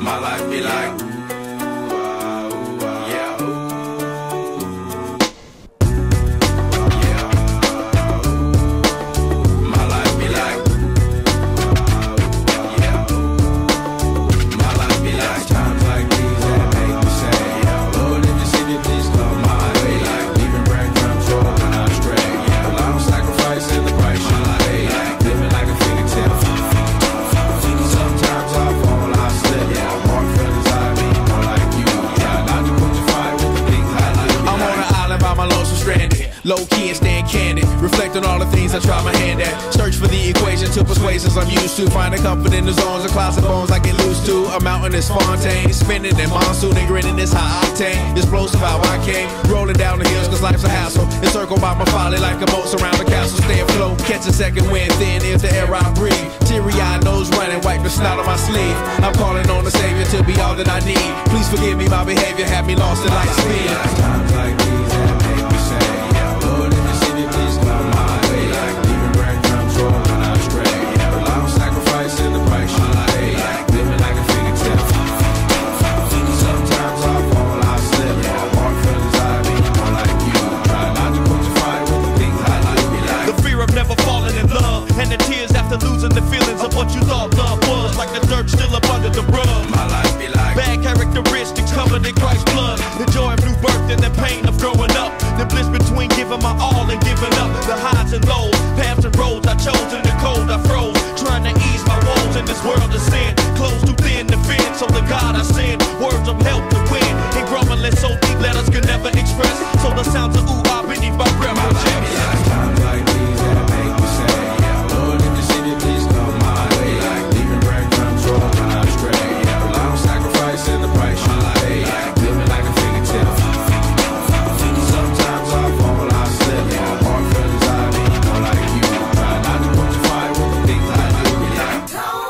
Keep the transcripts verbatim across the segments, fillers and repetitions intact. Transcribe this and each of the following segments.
My life be like, ooh, ah, ooh, ah, yeah, ooh. Low key and staying candid, reflect on all the things I try my hand at. Search for the equation to persuasions I'm used to. Finding comfort in the zones of clouds and bones I get loose to. A mountain is Fontaine, spinning in monsoon and grinning is high octane. Explosive how I came, rolling down the hills cause life's a hassle. Encircled by my folly like a moat surround the castle. Stay afloat, catch a second wind thin is the air I breathe. Teary-eyed nose running, wipe the snot on my sleeve. I'm calling on the Savior to be all that I need. Please forgive me, my behavior had me lost in light speed. Times like these that make me say, Lord, if you see me, please come my way. Like leaving breadcrumbs rolling out stray. Yeah, the long sacrifice and the price you pay. Like living like a fingertip. Sometimes I fall, I slip. Yeah, walk feelings I be more like you. Try not to put your fire with the things I like. Be like the fear of never falling in love, and the tears after losing the feelings of what you thought love was. Like the dirt still up under the rug. My life be like bad characteristics covered in Christ's blood. The joy of new birth and the pain of growing up. The bliss between giving my all and giving up. The highs and lows, paths and roads I chose. In the cold I froze, trying to ease my woes in this world of sin. Close too thin to fit, so the God I send words of help to win. And grumbling so deep letters could never express. So the sounds of ooh ah beneath my breath. My life be like times like these that make me say, yeah, Lord, if you see me, please come my way. Like leaving breadcrumbs rolling out stray. Yeah, the long sacrifice and the price you pay. Like living like a fingertip. Sometimes I fall, I slip. Yeah, walk feelings I be more like you. Try not to put your fire with the things I do. Like,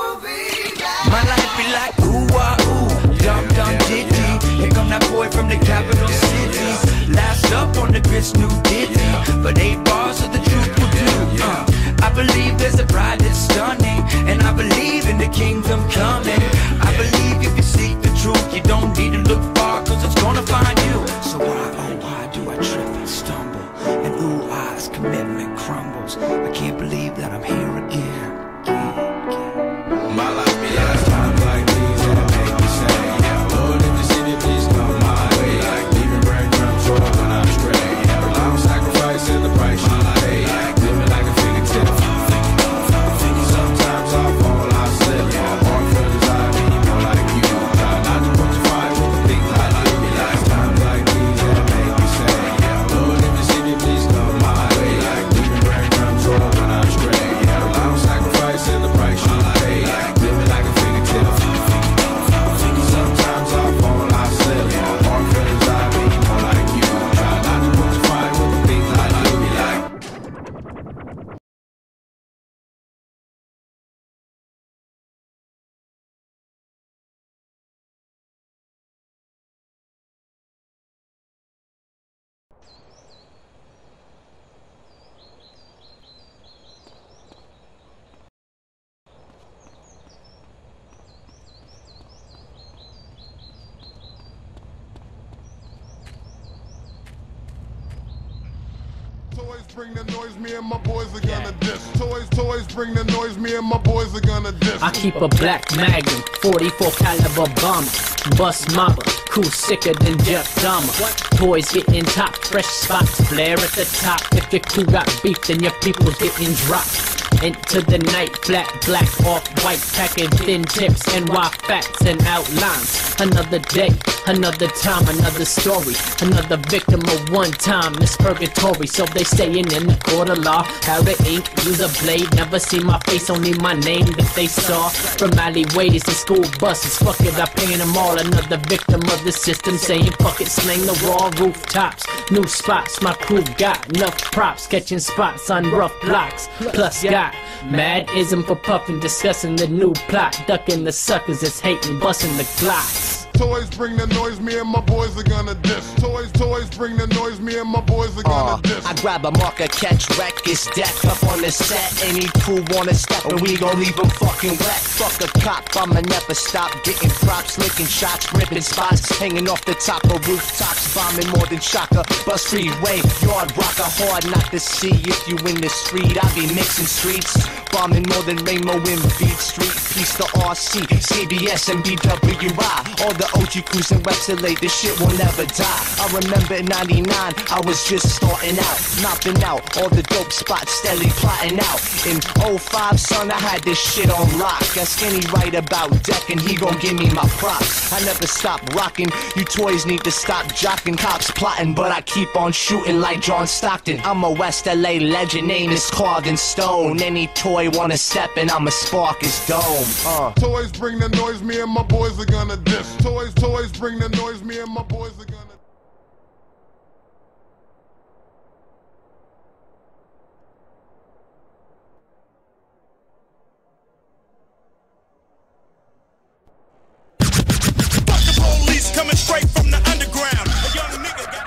my life be like ooh ah ooh, dum dum diddy. Here come that boy from the capital city. Last up on the grits, new ditty. But eight bars of the truth will do. Uh, I believe there's a bride that's stunning, and I believe in the kingdom coming. I believe if you seek the truth, you don't need to look far, cause it's gonna find you. So why, oh why do I trip and stumble? And ooh ah's commitment crumbles. I can't believe that I'm here again. my life be like times like these that make me say, yeah, Lord, if you see me, please come my way. Like leaving breadcrumbs rolling out stray. Yeah, the long sacrifice and the price you pay. Like living like a fingertip. Sometimes I fall, I slip. Yeah, walk feelings I be more like you. Try not to put your fire with the things I like. Be like times like these that make me say, yeah, Lord, if you see me, please come my way. Like leaving breadcrumbs rolling out stray. Yeah, the long sacrifice and the price you pay. Like living like a fingertip. Sometimes I fall, I slip. Yeah, walk feelings I be more like you. Try not to put your fire with the things I do. Be like Toys bring the noise, me and my boys are gonna diss. Toys, toys bring the noise, me and my boys are gonna diss. I keep a black Magnum, forty-four caliber bomber. Bust mama, cool sicker than Jeff Dahmer. Toys hitting top, fresh spots, flare at the top. If your crew got beef, then your people's getting dropped. Into the night, flat, black, off-white, packing thin tips, N Y facts and outlines. Another day, another time, another story. Another victim of one time, Miss Purgatory. So they staying in the court of law. How the ink, use a blade, never see my face, only my name that they saw. From alleyways to school buses, fuck it, I paying them all. Another victim of the system, saying fuck it, slang the raw rooftops. New spots, my crew got enough props, catching spots on rough blocks. Plus got mad ism for puffing, discussing the new plot, ducking the suckers that's hating, busting the glocks. toys bring the noise, me and my boys are gonna diss. Toys, toys bring the noise, me and my boys are gonna Uh, diss. I grab a marker, catch wreck, it's deck up on the set. Any fool wanna step and we gon' leave him fucking wet. Fuck a cop, I'ma never stop getting props, licking shots, ripping spots, hanging off the top of rooftops, bombing more than shocker. Bus freeway, yard rocker, hard not to see if you in the street. I be mixing streets, bombing more than Rainbow in Beat Street. Peace to R C, C B S and B W I. All the O G crews in West L A, this shit will never die. I remember in ninety-nine, I was just starting out, knocking out all the dope spots, steadily plotting out. In oh five, son, I had this shit on lock. Got Skinny right about deck and he gon' give me my props. I never stop rocking, you toys need to stop jocking. Cops plotting, but I keep on shooting like John Stockton. I'm a West L A legend, name is carved in stone. Any toy wanna step in, I'ma spark his dome. Uh. Toys bring the noise, me and my boys are gonna diss. Toys, toys bring the noise, me and my boys are gonna Fuck the police coming straight from the underground. A young nigga got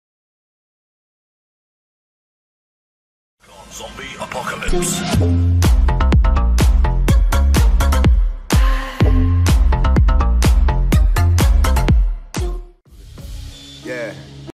Zombie apocalypse.